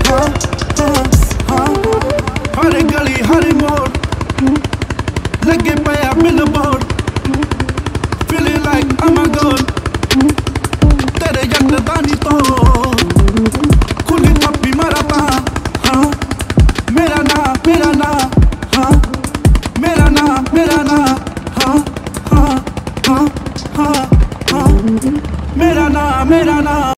हाँ हाँ हाँ हर गली हर मोड़ लगे पाया billboard feeling like I'm a god तेरे यकदानी तो खुली थप्पी मरता हाँ मेरा ना हाँ मेरा ना हाँ हाँ हाँ हाँ हाँ मेरा ना